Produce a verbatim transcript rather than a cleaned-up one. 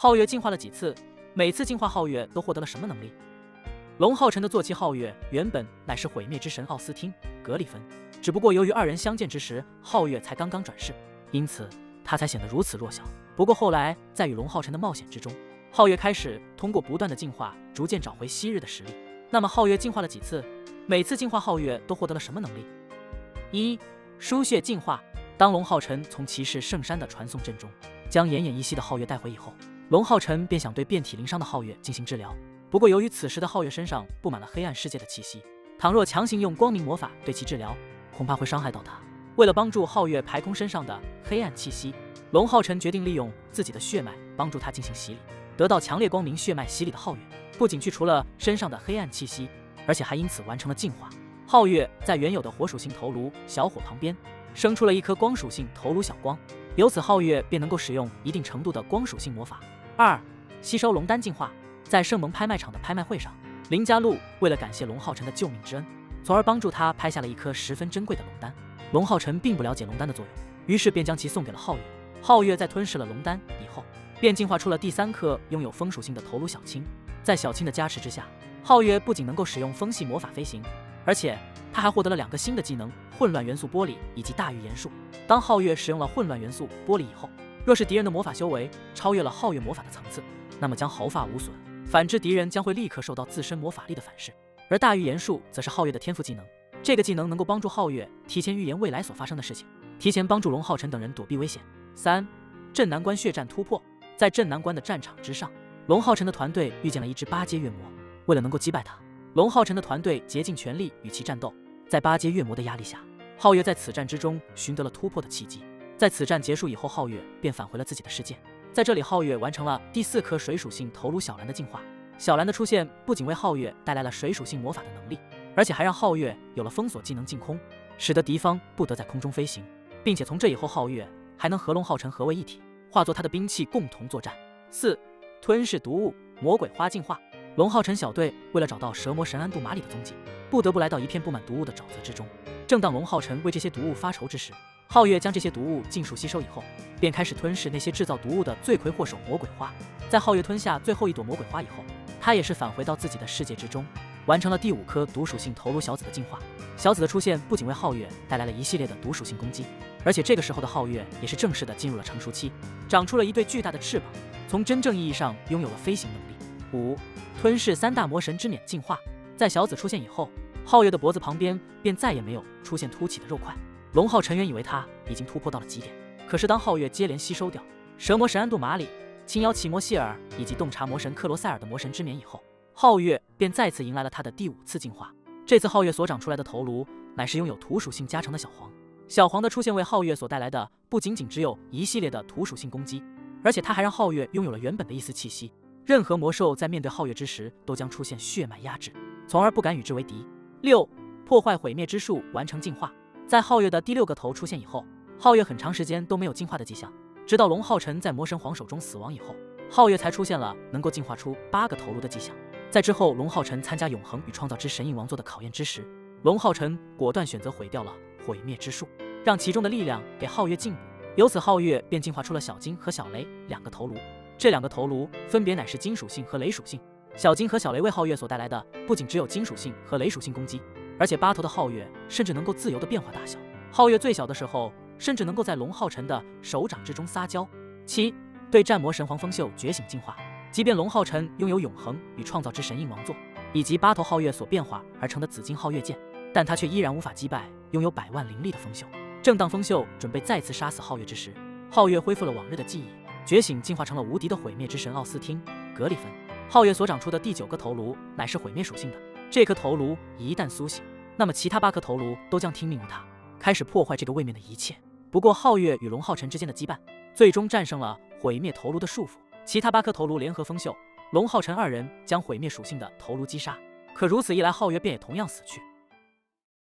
皓月进化了几次？每次进化皓月都获得了什么能力？龙皓晨的坐骑皓月原本乃是毁灭之神奥斯汀·格里芬，只不过由于二人相见之时，皓月才刚刚转世，因此他才显得如此弱小。不过后来在与龙皓晨的冒险之中，皓月开始通过不断的进化，逐渐找回昔日的实力。那么皓月进化了几次？每次进化皓月都获得了什么能力？一、输血进化。当龙皓晨从骑士圣山的传送阵中将奄奄一息的皓月带回以后，龙皓晨便想对遍体鳞伤的皓月进行治疗。不过由于此时的皓月身上布满了黑暗世界的气息，倘若强行用光明魔法对其治疗，恐怕会伤害到他。为了帮助皓月排空身上的黑暗气息，龙皓晨决定利用自己的血脉帮助他进行洗礼。得到强烈光明血脉洗礼的皓月，不仅去除了身上的黑暗气息，而且还因此完成了进化。皓月在原有的火属性头颅小火旁边生出了一颗光属性头颅小光，由此皓月便能够使用一定程度的光属性魔法。二、吸收龙丹进化。在圣蒙拍卖场的拍卖会上，林家路为了感谢龙皓晨的救命之恩，从而帮助他拍下了一颗十分珍贵的龙丹。龙皓晨并不了解龙丹的作用，于是便将其送给了皓月。皓月在吞噬了龙丹以后，便进化出了第三颗拥有风属性的头颅小青。在小青的加持之下，皓月不仅能够使用风系魔法飞行，而且他还获得了两个新的技能：混乱元素玻璃以及大预言术。当皓月使用了混乱元素玻璃以后，若是敌人的魔法修为超越了皓月魔法的层次，那么将毫发无损。反之，敌人将会立刻受到自身魔法力的反噬。而大预言术则是皓月的天赋技能，这个技能能够帮助皓月提前预言未来所发生的事情，提前帮助龙皓晨等人躲避危险。三、镇南关血战突破。在镇南关的战场之上，龙皓晨的团队遇见了一只八阶月魔。为了能够击败他，龙皓晨的团队竭尽全力与其战斗。在八阶月魔的压力下，皓月在此战之中寻得了突破的契机。在此战结束以后，皓月便返回了自己的世界。在这里，皓月完成了第四颗水属性头颅小蓝的进化。小蓝的出现不仅为皓月带来了水属性魔法的能力，而且还让皓月有了封锁技能净空，使得敌方不得在空中飞行，并且从这以后，皓月还能和龙皓晨合为一体，化作他的兵器共同作战。四、吞噬毒物魔鬼花进化。龙皓晨小队为了找到蛇魔神安杜马里的踪迹，不得不来到一片布满毒物的沼泽之中。正当龙皓晨为这些毒物发愁之时，皓月将这些毒物尽数吸收以后，便开始吞噬那些制造毒物的罪魁祸首魔鬼花。在皓月吞下最后一朵魔鬼花以后，他也是返回到自己的世界之中，完成了第五颗毒属性头颅小紫的进化。小紫的出现不仅为皓月带来了一系列的毒属性攻击，而且这个时候的皓月也是正式的进入了成熟期，长出了一对巨大的翅膀，从真正意义上拥有了飞行能力。五、吞噬三大魔神之冕进化。在小紫出现以后，皓月的脖子旁边便再也没有出现凸起的肉块。龙皓晨原以为他已经突破到了极点，可是当皓月接连吸收掉蛇魔神安杜马里、青妖奇魔谢尔以及洞察魔神克罗塞尔的魔神之冕以后，皓月便再次迎来了他的第五次进化。这次皓月所长出来的头颅乃是拥有土属性加成的小黄。小黄的出现为皓月所带来的不仅仅只有一系列的土属性攻击，而且他还让皓月拥有了原本的一丝气息。任何魔兽在面对皓月之时都将出现血脉压制，从而不敢与之为敌。六、破坏毁灭之术完成进化。在皓月的第六个头出现以后，皓月很长时间都没有进化的迹象，直到龙皓晨在魔神皇手中死亡以后，皓月才出现了能够进化出八个头颅的迹象。在之后龙皓晨参加永恒与创造之神印王座的考验之时，龙皓晨果断选择毁掉了毁灭之术，让其中的力量给皓月进补，由此皓月便进化出了小金和小雷两个头颅。这两个头颅分别乃是金属性和雷属性。小金和小雷为皓月所带来的不仅只有金属性和雷属性攻击，而且八头的皓月甚至能够自由的变化大小。皓月最小的时候甚至能够在龙皓晨的手掌之中撒娇。七、对战魔神皇风袖觉醒进化。即便龙皓晨拥有永恒与创造之神印王座以及八头皓月所变化而成的紫金皓月剑，但他却依然无法击败拥有百万灵力的风袖。正当风袖准备再次杀死皓月之时，皓月恢复了往日的记忆，觉醒进化成了无敌的毁灭之神奥斯汀·格里芬。皓月所长出的第九个头颅乃是毁灭属性的，这颗头颅一旦苏醒，那么其他八颗头颅都将听命于他，开始破坏这个位面的一切。不过皓月与龙皓晨之间的羁绊最终战胜了毁灭头颅的束缚，其他八颗头颅联合风袖、龙皓晨二人将毁灭属性的头颅击杀。可如此一来，皓月便也同样死去。